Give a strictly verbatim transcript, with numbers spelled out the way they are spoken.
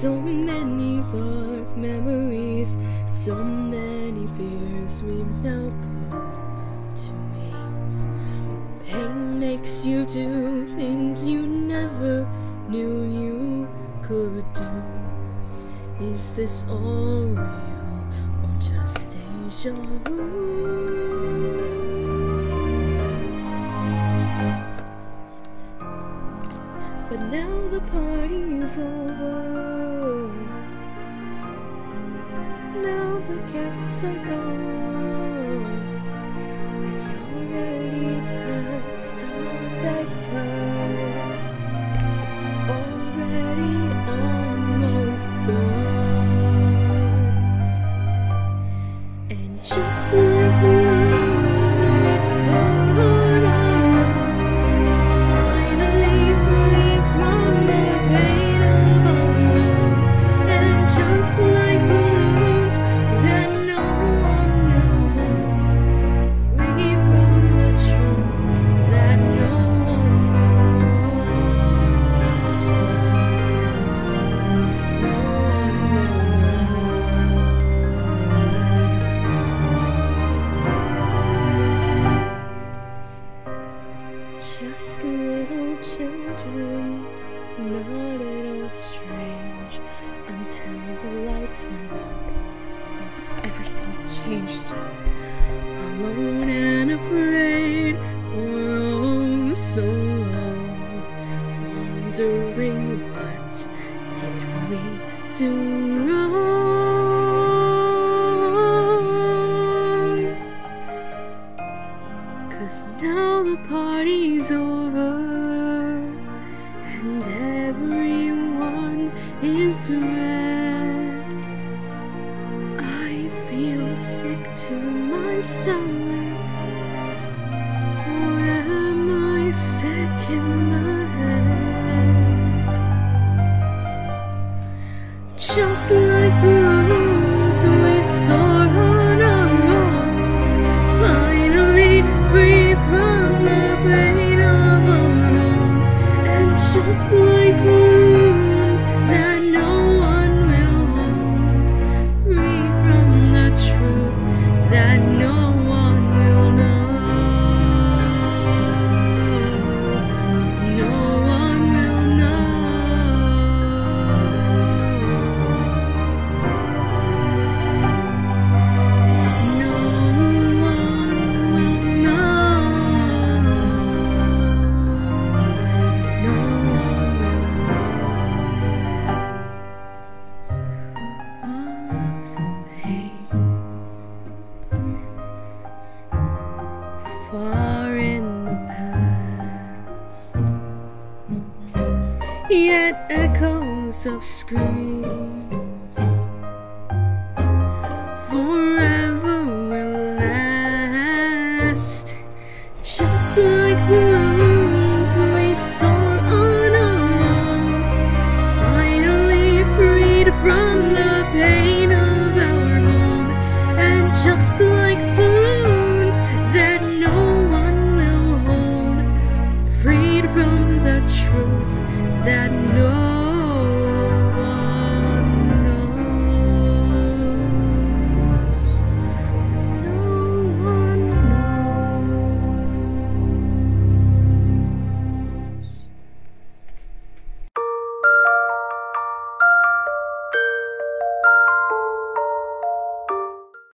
So many dark memories, so many fears we've now put to ease. Pain makes you do things you never knew you could do. Is this all real or just deja vu? But now the party's over. Now the guests are gone. It's already past our bedtime. It's already almost done. And just like the ones we saw on our just little children, not at all strange, until the lights went out and everything changed. Alone and afraid for oh so long, wondering what did we do wrong? 'Cause now the party's over and everyone is red. I feel sick to my stomach, or am I sick in the head? Just like the rooms we saw on our own, finally free from the pain of our own. And just like wounds that no one will hold, free from the truth that no one will know. No one will know. No one will know. No one will know of the pain. Far in the past, yet echoes of screams forever will last. Just like wounds we saw on our own, finally freed from the pain of our own. And just like wounds that no one will hold, freed from the truth that no